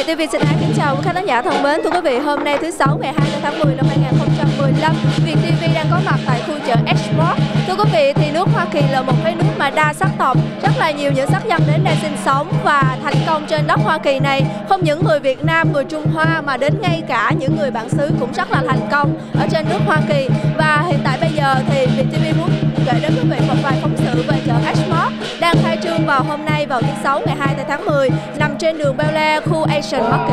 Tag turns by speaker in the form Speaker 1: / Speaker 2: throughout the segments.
Speaker 1: VTV xin kính chào quý khán giả thân mến. Thưa quý vị, hôm nay thứ Sáu ngày 20 tháng 10 năm 2015, VTV đang có mặt tại khu chợ Exmart. Thưa quý vị, thì nước Hoa Kỳ là một cái nước mà đa sắc tộc, rất là nhiều những sắc dân đến đây sinh sống và thành công trên đất Hoa Kỳ này. Không những người Việt Nam, người Trung Hoa mà đến ngay cả những người bản xứ cũng rất là thành công ở trên nước Hoa Kỳ. Và hiện tại bây giờ thì VTV muốn gửi đến quý vị một vài phóng sự về chợ Exmart đang khai trương vào hôm nay vào thứ Sáu ngày 20 tháng 10, nằm trên đường Bel Air, khu Asian Market.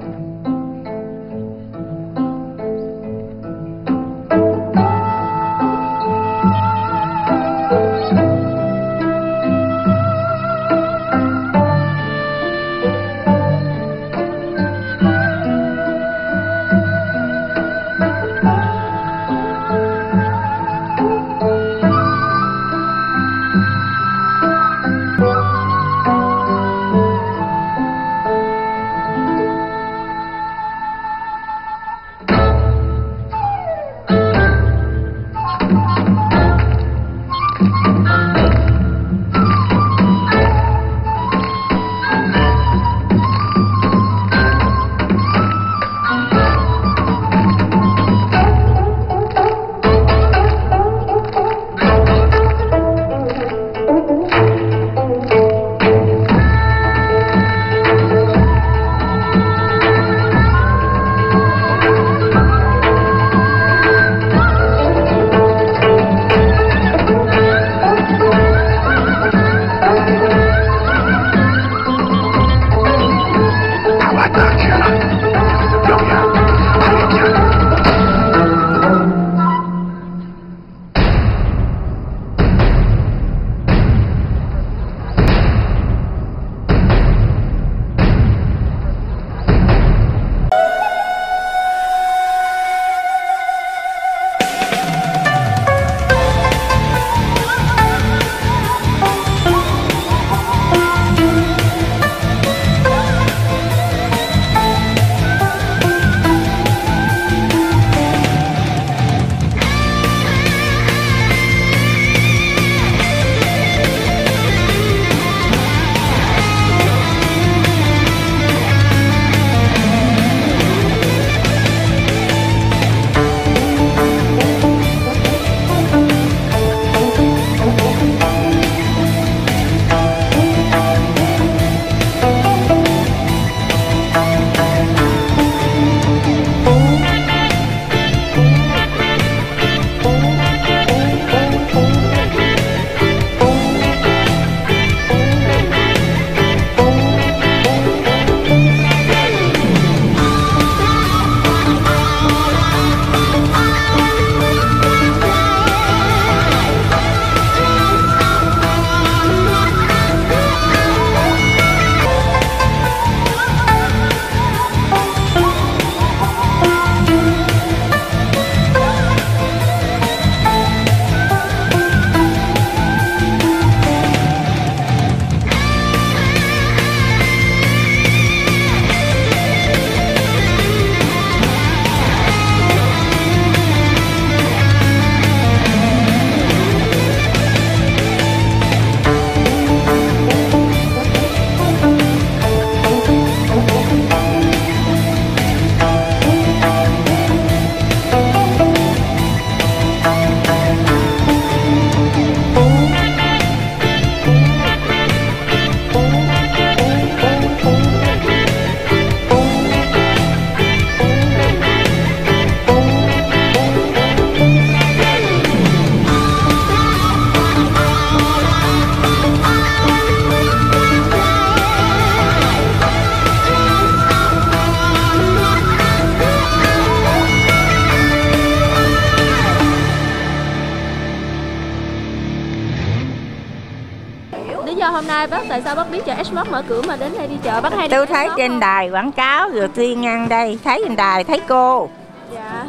Speaker 1: Hôm nay bác tại sao bác biết chợ Exmart mở cửa mà đến đây đi chợ? Bác hay đi?
Speaker 2: Tôi thấy trên đài quảng cáo rồi tuyên ngăn đây, thấy trên đài thấy cô.
Speaker 1: Dạ.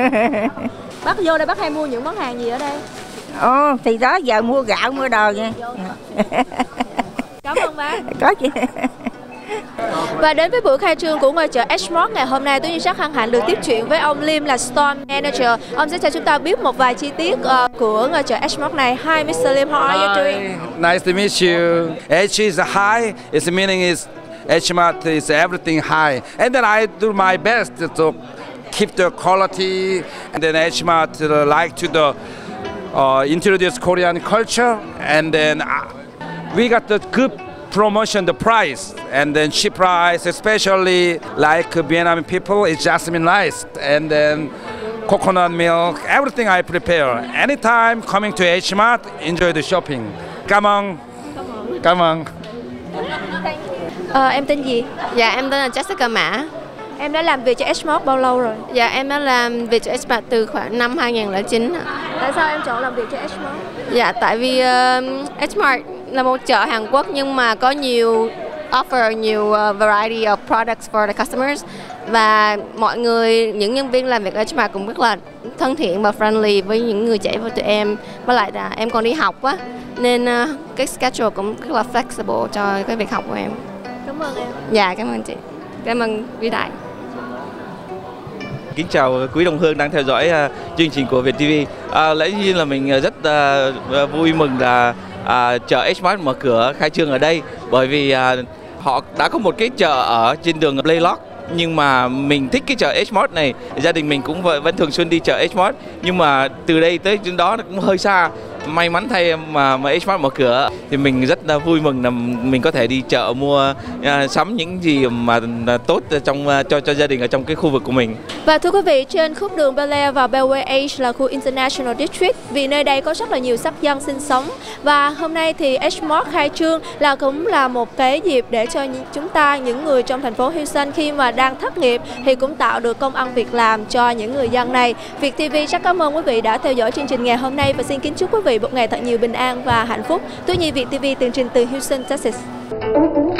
Speaker 1: Bác vô đây bác hay mua những món hàng gì ở đây?
Speaker 2: Ồ, thì đó giờ mua gạo mua đồ nha.
Speaker 1: Cảm ơn bác.
Speaker 2: Có chị.
Speaker 1: Và đến với buổi khai trương của ngôi chợ Exmart ngày hôm nay, tôi như rất hân hạnh được tiếp chuyện với ông Lim là Store Manager. Ông sẽ cho chúng ta biết một vài chi tiết của ngôi chợ Exmart này. Hi Mr. Lim, how are you doing?
Speaker 3: Nice to meet you. H is high. Its meaning is H-Mart is everything high. And then I do my best to keep the quality. And then H-Mart like to introduce Korean culture. And then we got the good promotion, the price, and then cheap price, especially like Vietnamese people, it's jasmine rice, and then coconut milk, everything I prepare. Anytime coming to H-Mart, enjoy the shopping. Come on. Come on.
Speaker 1: Em tên gì?
Speaker 4: Dạ em tên là Jessica Mã.
Speaker 1: Em đã làm việc cho H-Mart bao lâu rồi?
Speaker 4: Dạ em đã làm việc cho H-Mart từ khoảng năm 2009.
Speaker 1: Tại sao em chọn làm việc cho H-Mart?
Speaker 4: Dạ tại vì H-Mart là một chợ Hàn Quốc nhưng mà có nhiều offer, nhiều variety of products for the customers. Và mọi người, những nhân viên làm việc ở H-Mart cũng rất là thân thiện và friendly với những người trẻ và tụi em. Với lại là em còn đi học á, nên cái schedule cũng rất là flexible cho cái việc học của em.
Speaker 1: Cảm ơn em.
Speaker 4: Dạ cảm ơn chị. Cảm ơn Vĩ Đại.
Speaker 5: Kính chào quý đồng hương đang theo dõi chương trình của VietTV. Lẽ nhiên là mình rất vui mừng là chợ H-Mart mở cửa khai trương ở đây, bởi vì họ đã có một cái chợ ở trên đường Playlock. Nhưng mà mình thích cái chợ H-Mart này, gia đình mình cũng vẫn thường xuyên đi chợ H-Mart. Nhưng mà từ đây tới đó nó cũng hơi xa. May mắn thay mà H-Mart mở cửa thì mình rất là vui mừng là mình có thể đi chợ mua sắm những gì mà tốt cho gia đình ở trong cái khu vực của mình.
Speaker 1: Và thưa quý vị, trên khúc đường Bel Air và Beltway H là khu International District, vì nơi đây có rất là nhiều sắc dân sinh sống. Và hôm nay thì H-Mart khai trương cũng là một cái dịp để cho chúng ta, những người trong thành phố Houston khi mà đang thất nghiệp thì cũng tạo được công ăn việc làm cho những người dân này. VietTV rất cảm ơn quý vị đã theo dõi chương trình ngày hôm nay và xin kính chúc quý vị một ngày thật nhiều bình an và hạnh phúc. Tôi Nhi, VietTV tường trình từ Houston, Texas.